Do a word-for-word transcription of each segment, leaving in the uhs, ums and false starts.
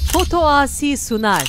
Foto Asi sunar.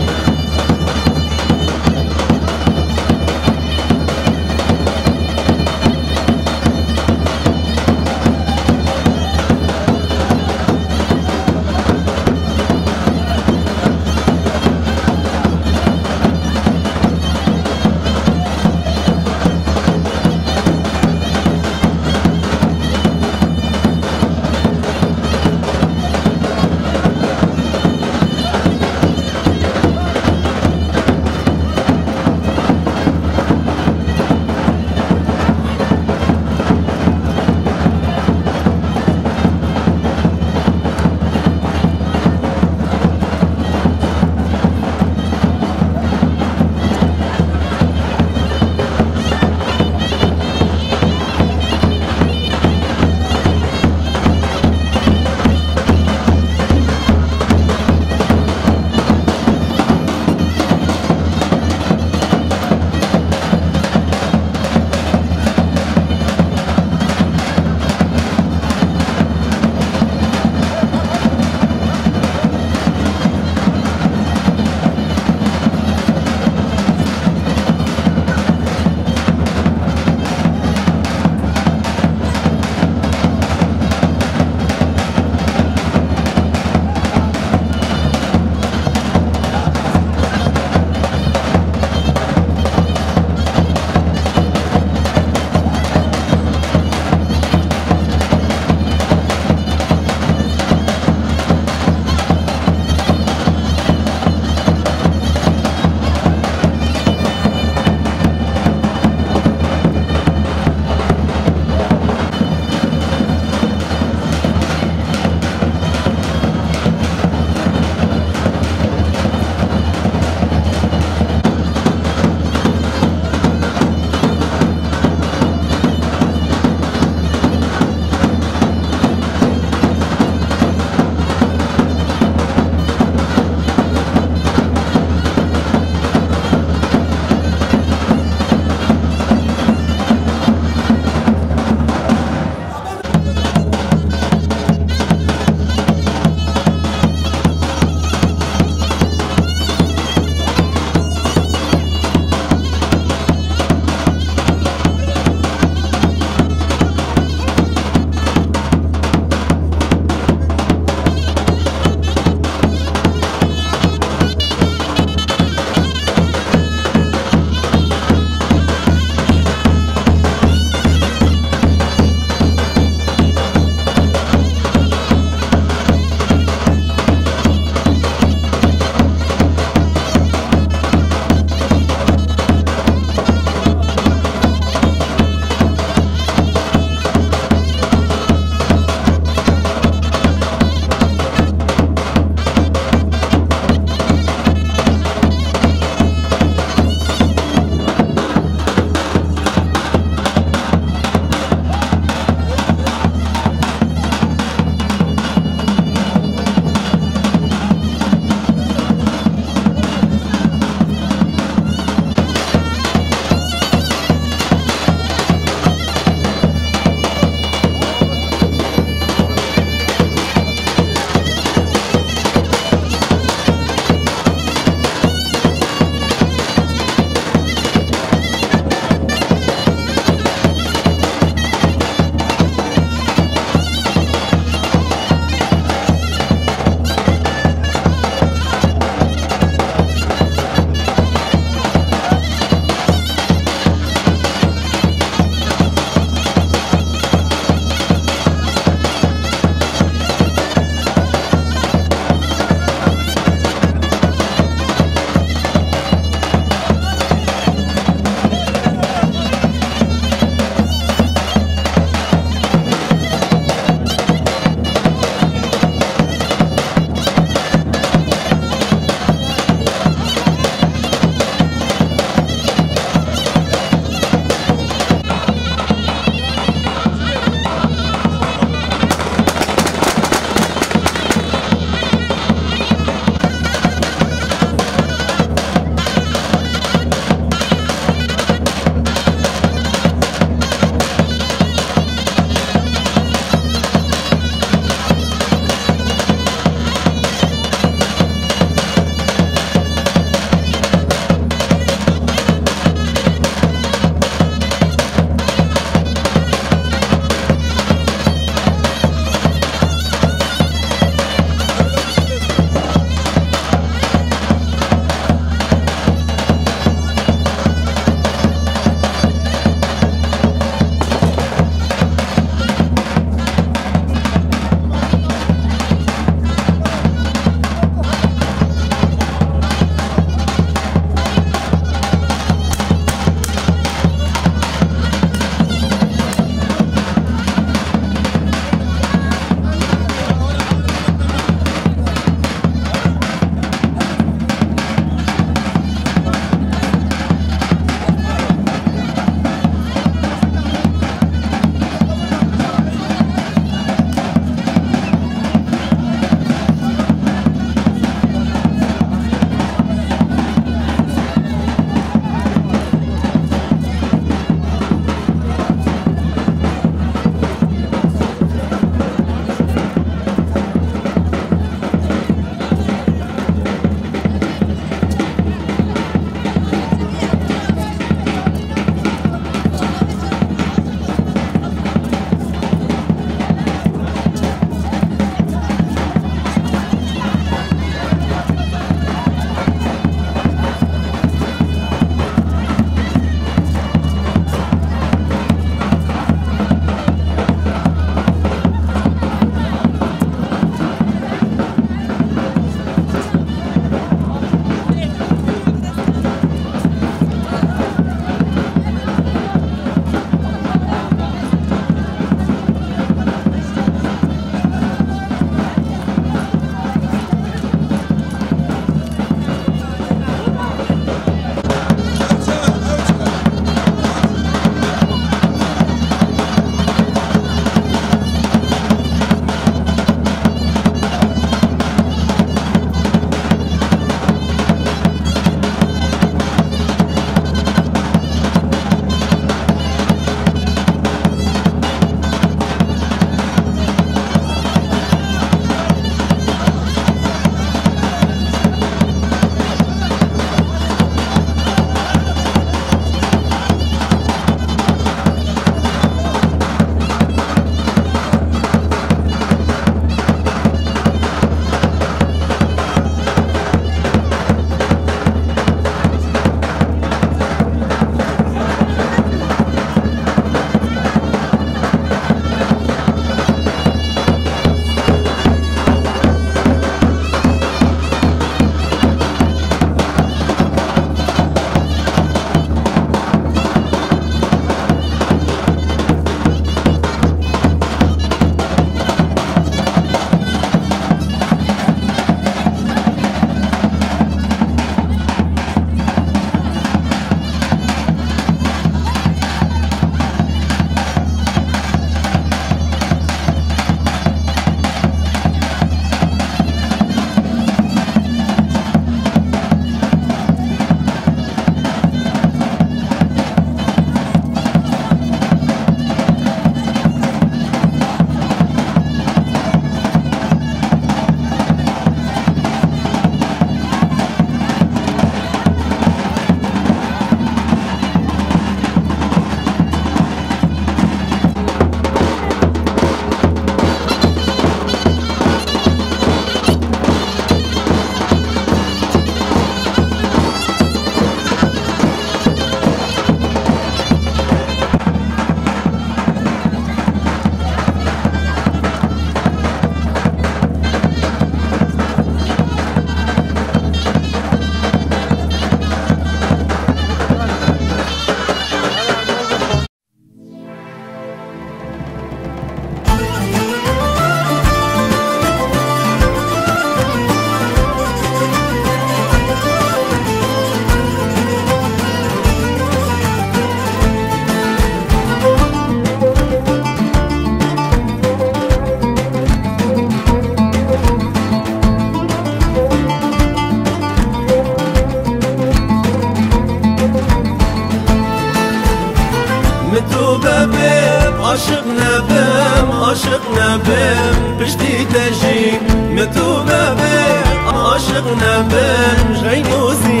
نبم پشتی تجی متو ببه عاشق نبم غینوزی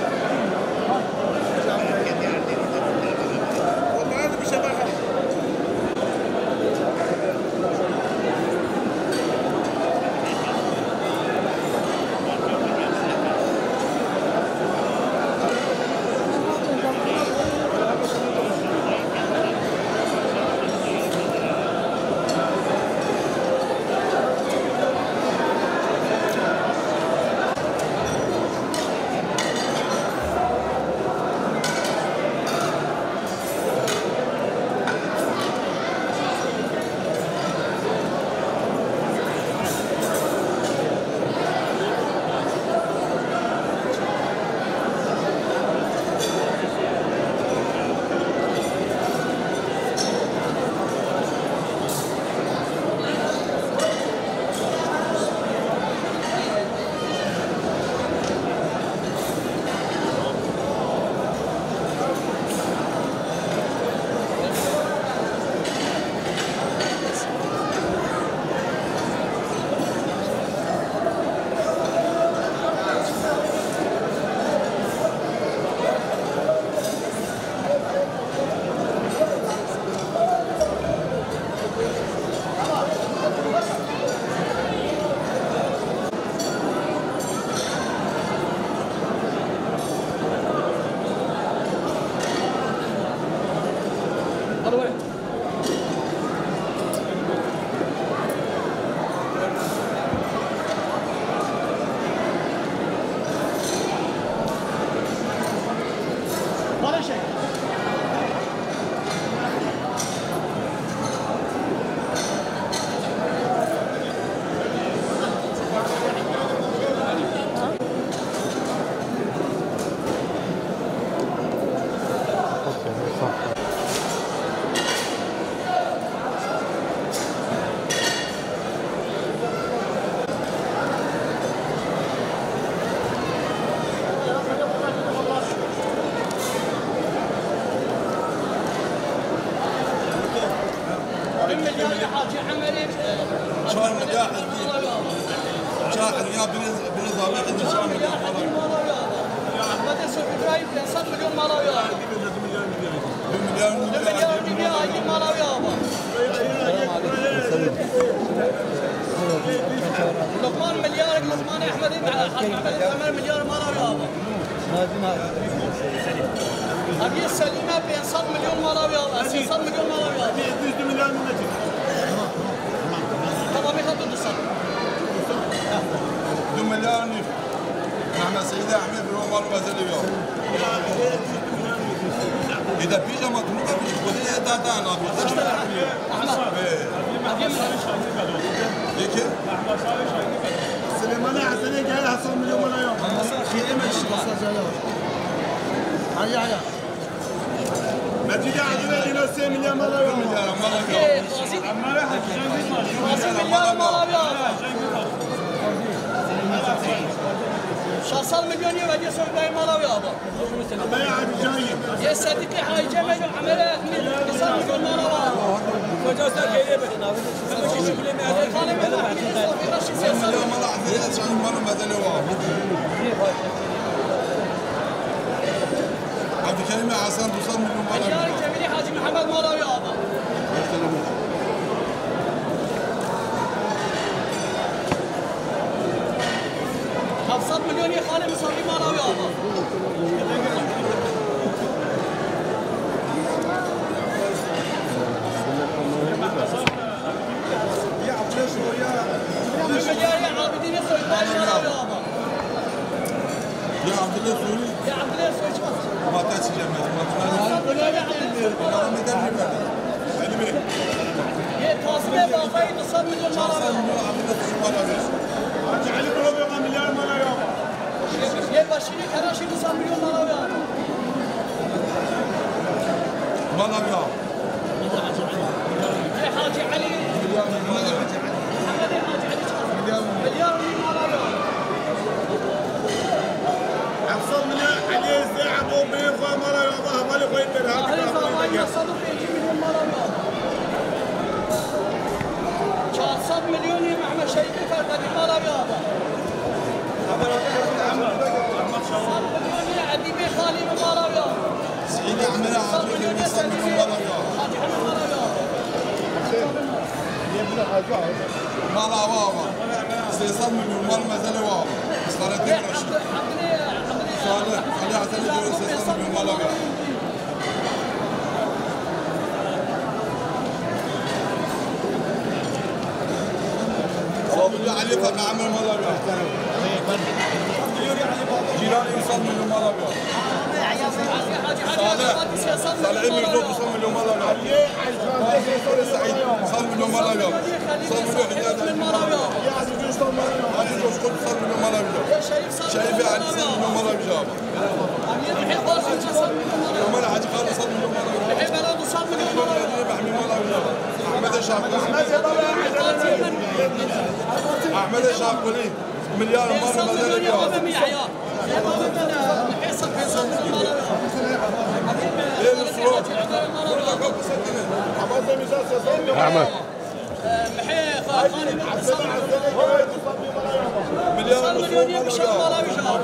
لقمان مليار لقمان احمد احمد مليار مالو يابا هذه السليمه ب صد مليون مالو يابا صد مليون مالو يابا yüz مليون من نجي طبعا يخطط الصد دو مليار نيف احنا سيدة احمد بن عمر غزالي يابا اذا بيجامه تنقى مش خديه داتا انا ليكي سليمان حسني جاي حصل مليون ولا يوم هيا هيا نتيجة عندنا هنا سي مليون ولا يوم مليار شصل مليون يورو دي سوق داي مالاوي يابا ما يعرف جاي يا صديقي هاي جمل عمله شصل مليون مالاوي وجوزنا كيلي بدنا ماشي شغل ما هذا كان ما رشي سياسه ما راح في مره مثلا عبد الكريم حسن توصل مليون مالاوي يا جميل حاجي محمد مالاوي يابا خمسة مليون يا خالي مصاري مالاوي يابا يا عبد الله يا مليار يا عابدين السوري مالاوي يابا يا عبد الله السوري يا عبد الله السوري ما تاتي جماعه ما تنادي يا عبد الله يا تصميم باقي تصمم مليون مالاوي علي بروبي مليار مالاوي يا باشيني كراشي تصمم مليون مالاوي مالاوي يا حاجي علي محمد يا حاجي علي مليار مالاوي أحسن من علي الزعب وبيفا مالاوي ظهر مالي خوي برهان هذا صدق يجي مليون مالاوي صد مليون محمد شريف فرقدي مالا بيابا صد مليون عديبي خالي مالا بيابا سيدي عمنا صد مليون سليمي حاجي حمد مالا بيابا مالا بابا سيصل مليون مال مازال بابا صارت رشيد صالح خلي عسل يجي سيصل مليون مالا بابا صابوا علي فقع عمل مالا بابا جيراني يوصل مليون مالا بابا صالح صالحين من فوق وصل مليون مالا بابا سعيد صل مليون مالا بابا صل مليون حجاج هذه جوز كل صل مليون مالا بابا شايف علي صل مليون مالا بابا يوم انا حاجي خالد صل مليون مالا بابا بحمي مالا بابا احمد الشاقولي احمد الشاقولي مليار مره مازال بابا احمد مليار مليون يمشي مالا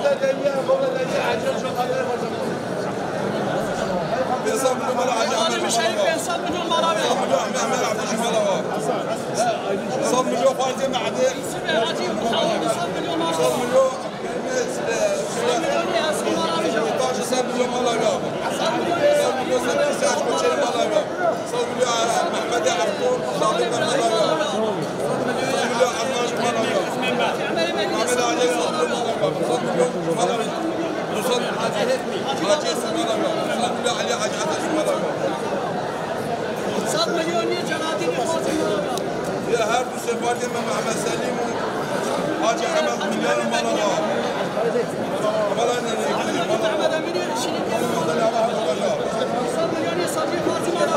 بيصاب مليون مالا حاجي انا مش عارف بيصاب مليون مالا مليون عمال عبد الشيء مالا صاب مليون فايزه مع عديل عجيب صاب مليون مالا صاب مليون مليون يا اسم مالا ستاشر صاب مليون مالا بابا صاب مليون ستاشر كل شيء مالا بابا صاب مليون محمد عبدون صاب مليون مالا بابا صاب مليون عماش مالا بابا محمد علي صاب مليون مالا بابا صاب مليون مالا بابا وصل حاجي حاجي مالا بابا صاب مليون علي حاجي حاجي مالا بابا صاب مليون جنادين خاص مالا يا هرب سفارتي من محمد سليم حاجي حمد مليار مالا بابا مالا نيجي مالا محمد امين شنو مالا بابا صاب مليون صديق خاص مالا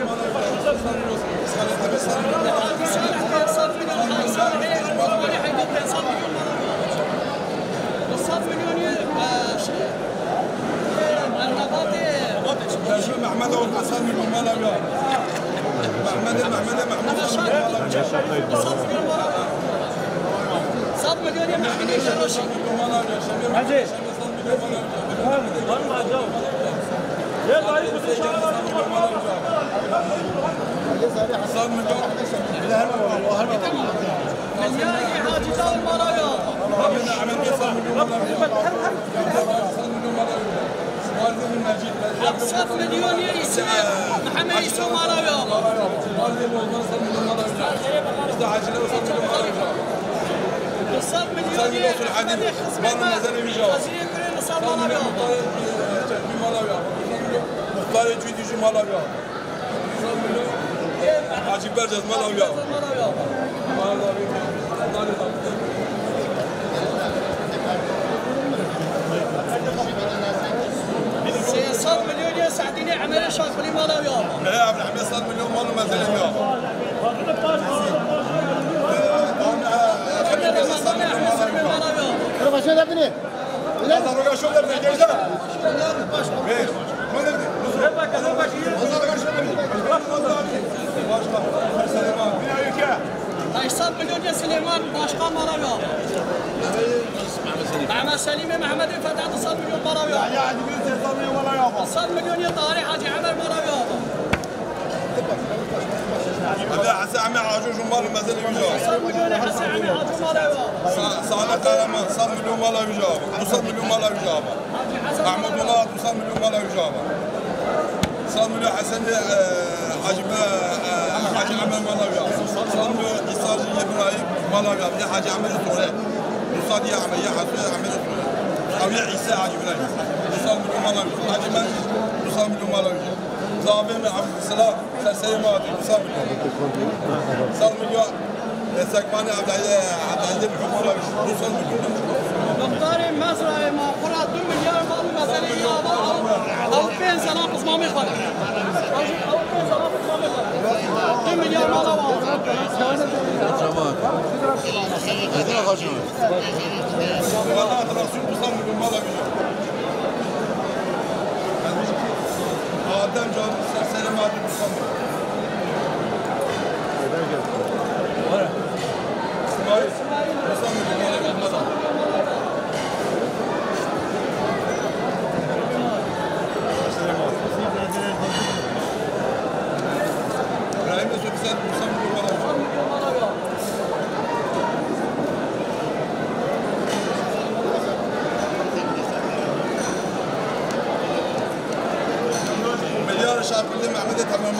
صاب مليون صاب مليون محمد أبو الحسن من مالا بابا محمد محمد محمود صاب مليون يا محمد الشروشي عزيز يا طريق صار مليون مليون يا حاجي داول مرايا ربنا عمل كيف صار مليون مالا صار مليون مالا والد من مجيد صاب مليون يا اسماء محمد يسوع مرايا والد من صار مليون مالا استعجل وصار مليون مالا صاب مليون صار مليون في الحديد والله ما زال يجاوب وزير كريم صاب صار مرايا مليون مطالب مختار يجي يجي مالا صار مليون عجيب برجز مالا مرايا صاب مليون يا سعديني عمل شاكلي مالا يابا يا عبد الحميد صار مليون مالا ما زال يجاوب روح شو ابني لا روح شو ابني جيزه ايه ما ندري هاي صاب مليون يا سليمان باشقا مالا يابا محمد سليم محمد فتح صاب مليون مالا يابا يا عاد بيوت صار مليون مالا يابا صاب مليون يا طاري حاجي عمر مالا يابا هذا حسن عمي عجوز مالا ما زال يجاوب صاب مليون يا حسن عمي حاجي مالا يابا صالح كلام صار مليون مالا يجاوب وصل مليون مالا يجاوب احمد مولاد وصل مليون مالا يجاوب صار مليون حسن حاجب حاجي عمل مالا يجاوب صار مليون ايصال ابراهيم مالا يجاوب يا حاجي عمل الطريق وصاد يا عمي يا حسن عمل الطريق او يا عيسى حاجي ابراهيم وصل مليون مالا يجاوب حاجي من وصل مليون مالا يجاوب ضابط عبد السلام سلسلماتي وصل مليون صار مليون سكماني عبد العزيز الحمولة وصل مليون مختاري مزرعة ما قرأت دو مليار مال مثلا يابا أو بين سنة قسمة مخبر أو بين سنة قسمة مخبر دو مليار مال أوه والله ترى وصل مليون مالا آدم جاب سلسلماتي وصل مليون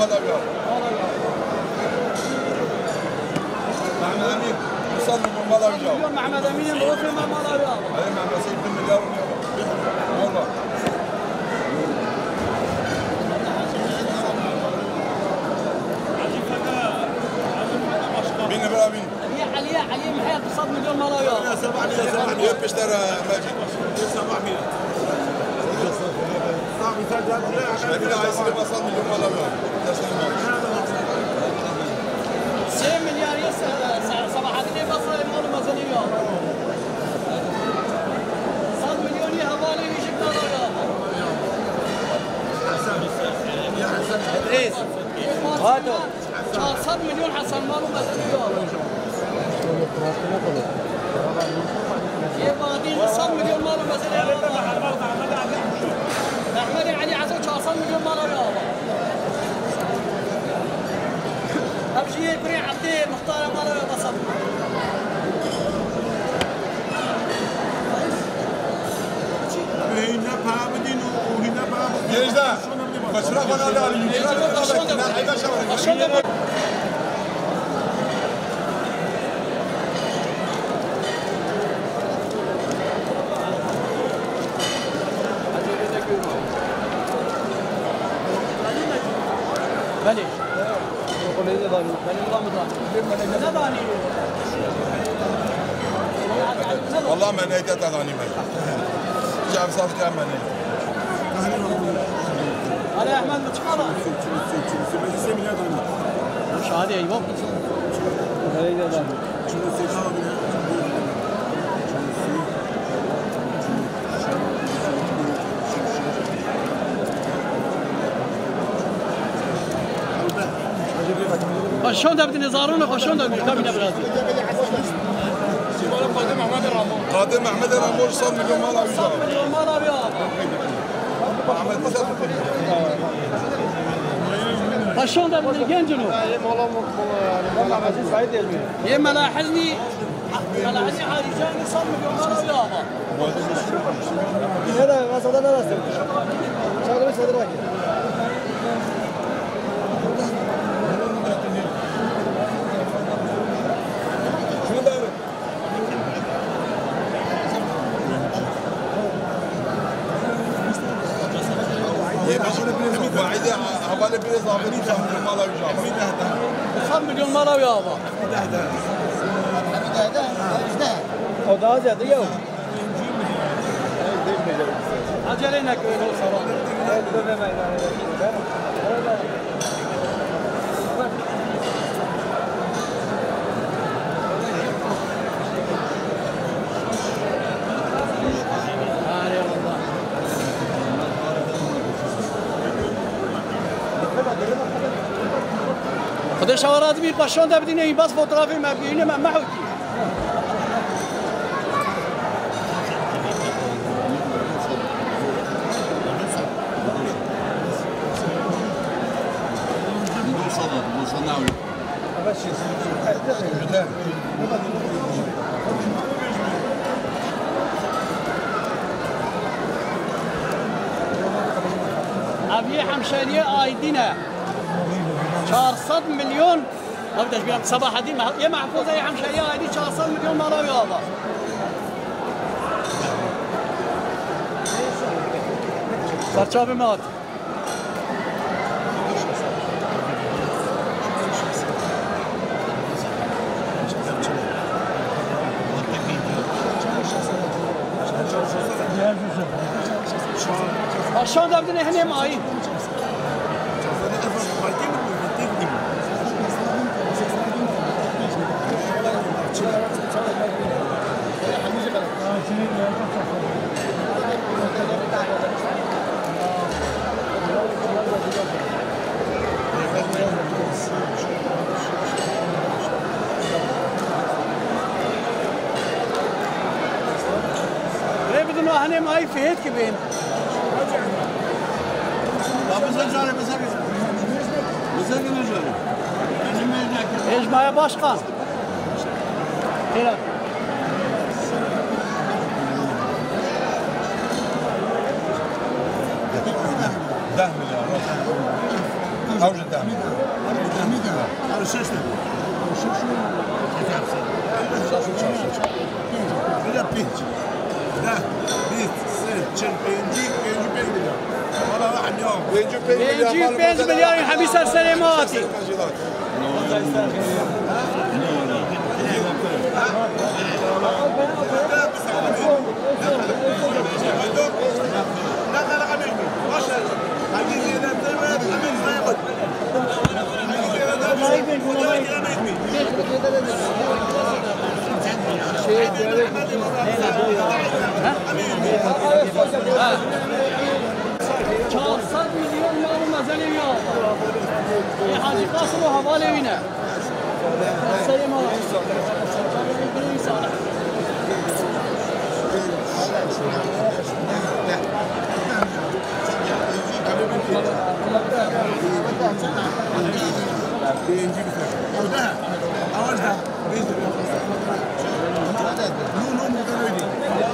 مال أبيض محمد أمين وصل مليون مال أبيض مليون محمد أمين بروفي ما مال أبيض أي محمد سيد مليار والله بين برابين علي علي علي محيط بصد مليون مال أبيض سبعمية بيشترى ماجد سبعمية أبينا عايز يوصل مليون مال أبيض سبعة مليار يسعى صباحات اللي بصل يمر مزنية صد مليون يهوالي يجيب نار يا حسن ادريس هاتو صد مليون حسن مالو مزنية يبغى صد مليون مالو مزنية احمد علي عزو صد مليون مالو يابا أبشي بري عبدي مختار ماله بصل هنا بابدين وهنا بابدين ليش ده؟ بشرف أنا لا لي بلي والله ما نيت أتغني منه جاب صار كم مني هلا أحمد متشكرة مش هذه أيوة خشون ده بدنا يزارونه خشون ده كابينة برازيل قادم أحمد الرامور صار مليون مال أبيض صار مليون مال أبيض أحمد خشون ده بدنا يجنجنوا يا ملاحظني ملاحظني حالي جاني صار مليون مال أبيض هذا ما صدقنا راسه شغله بس هذا بعيدة حوالي بيز عبري صار مال أبيض صار مليون مال أبيض أو ده زيادة يوم عجلنا كله صراحة خدش شوارات بي قشون ده بدينه بس فوتوغرافي ما بينه ما محوكي أبي حمشانية آيدينا چهارصد مليون ما بدش بيان صباح دي يا محفوظة يا حمشانية آيدي چهارصد مليون مالا يابا سرچاب مات آشان دابدن هنیم آیی بدنا هنیم آیی فهد که بین اجماع başkan. Helal. ده مليار اوج الدعم هذا شو اسمه؟ هذا بيج ده بيت ست شن بينجي بينجي بينجي والله واحد يوم بينجي بينج مليار يا حبيس السلاماتي لا لا لا قبل ما شاء الله هذه زيادة تمام قبل ما يقعد چهارصد میلیون یارو مزنی میاد این حاجی قاسم و حواله بینه سری ما بينجي بثمن أو ده أول ده بينجي نو نو مو ده لودي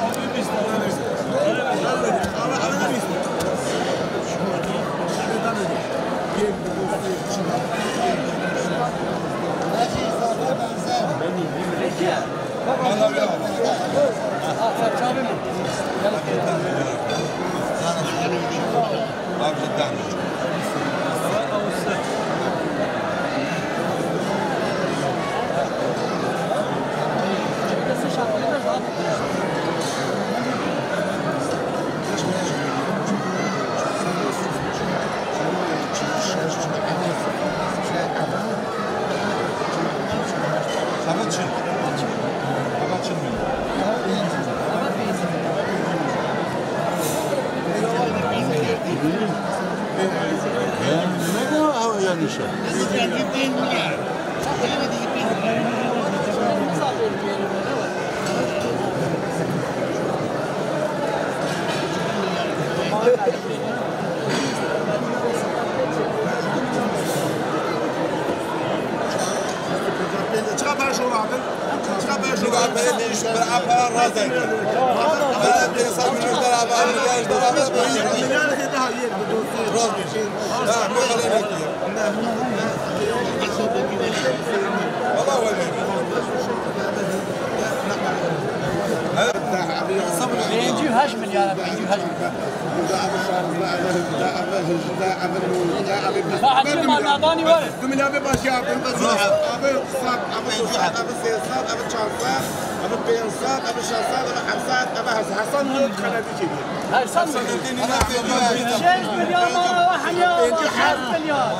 چقدر شو عادل؟ چقدر شو عادل؟ بالعبها الرازق بلد يصير من الدراب من الدراب مليار كده هي راز بيجي لا مو خلينا كثير والله وين بينجي هاش مليار بينجي هاش واحد فيهم المعطاني ورد دو مليار باشا أبي أبي صاد أبي صاد أبي سياسات أبي شانسات أبي بيانسات أبي شانسات أبي حمسات أبي حسن هون خلاتي كذي هاي صار شيش مليار مرة واحد يا خمس مليار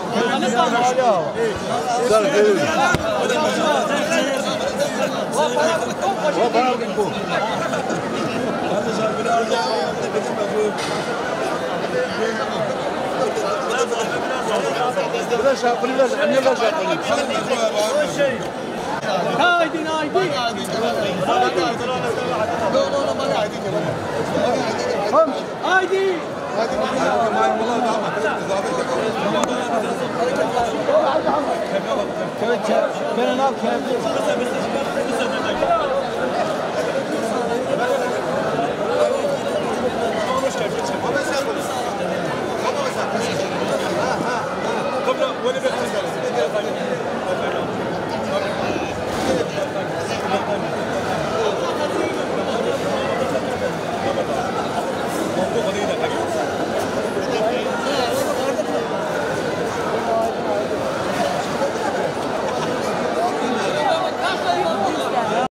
هايدي هايدي هايدي هايدي